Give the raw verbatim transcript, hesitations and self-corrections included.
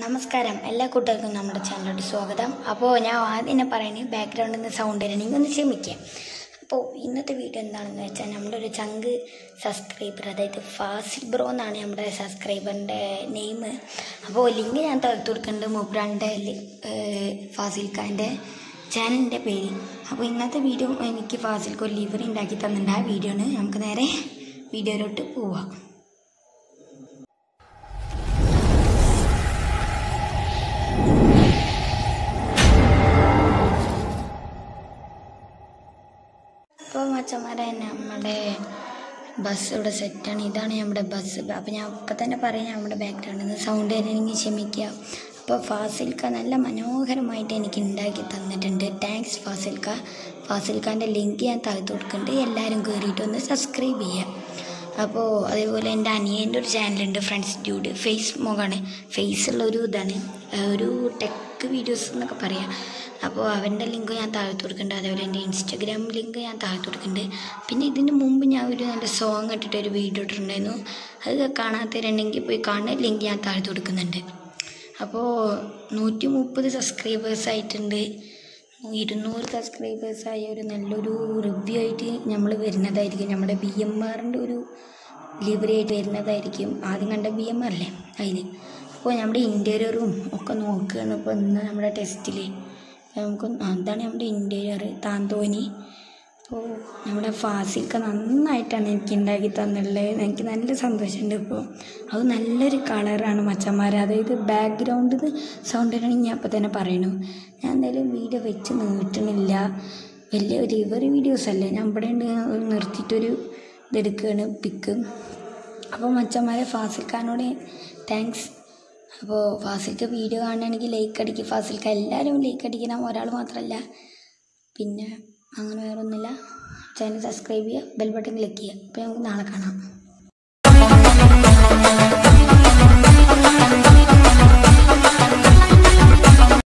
നമസ്കാരം എല്ലാ കൂട്ടുകാർക്കും നമ്മുടെ ചാനലിലോട്ട് സ്വാഗതം. അപ്പോൾ ഞാൻ ആദ്യം തന്നെ പറയുന്നത് ബാക്ക്ഗ്രൗണ്ടിൽ നിന്ന് സൗണ്ട് വരണമെങ്കിൽ ഒന്ന് ക്ഷമിക്കാം. അപ്പോൾ ഇന്നത്തെ വീഡിയോ എന്താണെന്ന് വെച്ചാൽ നമ്മുടെ ഒരു ചങ്ക് സബ്സ്ക്രൈബർ, അതായത് ഫാസിൽ ബ്രോ എന്നാണ് നമ്മുടെ സബ്സ്ക്രൈബറിൻ്റെ നെയിം. അപ്പോൾ ലിങ്ക് ഞാൻ തകർത്ത് കൊടുക്കുന്നുണ്ട്, മൂപ്പരാൻ്റെ ഫാസിൽ ഖാൻ്റെ ചാനലിൻ്റെ പേര്. അപ്പോൾ ഇന്നത്തെ വീഡിയോ എനിക്ക് ഫാസിൽക്ക് ഒരു ലിവറി ഉണ്ടാക്കി തന്നിട്ടുണ്ട്. ആ വീഡിയോ ആണ്. നമുക്ക് നേരെ വീഡിയോയിലോട്ട് പോവാം. അപ്പോൾ മച്ചന്മാരെ നമ്മുടെ ബസ് ഇവിടെ സെറ്റാണ്. ഇതാണ് നമ്മുടെ ബസ്. അപ്പോൾ ഞാൻ ഇപ്പം തന്നെ പറയാം, നമ്മുടെ ബാക്ക്ഗ്രൗണ്ടിൽ നിന്ന് സൗണ്ട് വരണമെങ്കിൽ ക്ഷമിക്കുക. അപ്പോൾ ഫാസിൽക്ക നല്ല മനോഹരമായിട്ട് എനിക്ക് ഉണ്ടാക്കി തന്നിട്ടുണ്ട്. താങ്ക്സ് ഫാസിൽക്ക. ഫാസിൽക്കാൻ്റെ ലിങ്ക് ഞാൻ താഴ്ത്തു കൊടുക്കുന്നുണ്ട്. എല്ലാവരും കയറിയിട്ട് ഒന്ന് സബ്സ്ക്രൈബ് ചെയ്യുക. അപ്പോൾ അതേപോലെ എൻ്റെ അനിയൻ്റെ ഒരു ചാനലുണ്ട്, ഫ്രണ്ട്സ് ഡ്യൂഡ്. ഫേസ് മുഖമാണ്, ഫേസുള്ള ഒരു ഇതാണ്, ഒരു ടെക് വീഡിയോസ് എന്നൊക്കെ പറയാം. അപ്പോൾ അവൻ്റെ ലിങ്ക് ഞാൻ താഴ്ത്തു കൊടുക്കുന്നുണ്ട്. അതേപോലെ എൻ്റെ ഇൻസ്റ്റാഗ്രാം ലിങ്ക് ഞാൻ താഴ്ത്തു കൊടുക്കുന്നുണ്ട്. പിന്നെ ഇതിന് മുമ്പ് ഞാൻ ഒരു നല്ല സോങ് ഇട്ടിട്ട് ഒരു വീഡിയോ ഇട്ടിട്ടുണ്ടായിരുന്നു. അത് കാണാത്തവരുണ്ടെങ്കിൽ പോയി കാണുന്ന ലിങ്ക് ഞാൻ താഴ്ത്തു കൊടുക്കുന്നുണ്ട്. അപ്പോൾ നൂറ്റി മുപ്പത് സബ്സ്ക്രൈബേഴ്സ് ആയിട്ടുണ്ട്. ഇരുന്നൂറ് സബ്സ്ക്രൈബേഴ്സായ ഒരു നല്ലൊരു റിവ്യൂ ആയിട്ട് നമ്മൾ വരുന്നതായിരിക്കും. നമ്മുടെ ബി എം ആറിൻ്റെ ഒരു ലിവറി ആയിട്ട് വരുന്നതായിരിക്കും. ആദ്യം കണ്ട ബി എം ആറല്ലേ അതിന്. അപ്പോൾ നമ്മുടെ ഇൻറ്റീരിയറും ഒക്കെ നോക്കുകയാണ് ഇപ്പോൾ ഇന്ന് നമ്മുടെ ടെസ്റ്റിൽ. നമുക്ക് അതാണ് നമ്മുടെ ഇൻറ്റീരിയർ, താന്തോനി. അപ്പോൾ നമ്മുടെ ഫാസിൽക്ക നന്നായിട്ടാണ് എനിക്ക് ഉണ്ടാക്കി തന്നുള്ളത്. എനിക്ക് നല്ല സന്തോഷമുണ്ട്. ഇപ്പോൾ അത് നല്ലൊരു കളറാണ് മച്ചന്മാർ. അതായത് ബാക്ക്ഗ്രൗണ്ടിൽ സൗണ്ട് ആണെങ്കിൽ ഞാൻ അപ്പോൾ തന്നെ പറയണു. ഞാൻ എന്തായാലും വീഡിയോ വെച്ച് നീട്ടണില്ല. വലിയ റിവർ വീഡിയോസ് അല്ലേ, ഞാൻ ഇവിടെ ഉണ്ട് നിർത്തിയിട്ടൊരു ഇതെടുക്കുകയാണ് പിക്ക്. അപ്പോൾ മച്ചന്മാരെ ഫാസിൽക്കാനോട് താങ്ക്സ്. അപ്പോൾ ഫാസിൽക്ക് വീഡിയോ കാണുകയാണെങ്കിൽ ലൈക്ക് അടിക്കുക. ഫാസിൽക്ക എല്ലാവരും ലൈക്ക് അടിക്കണം, ഒരാൾ മാത്രമല്ല. പിന്നെ അങ്ങനെ വേറെ ഒന്നുമില്ല. ചാനൽ സബ്സ്ക്രൈബ് ചെയ്യുക, ബെൽ ബട്ടൺ ക്ലിക്ക് ചെയ്യുക. അപ്പോൾ നമുക്ക് നാളെ കാണാം.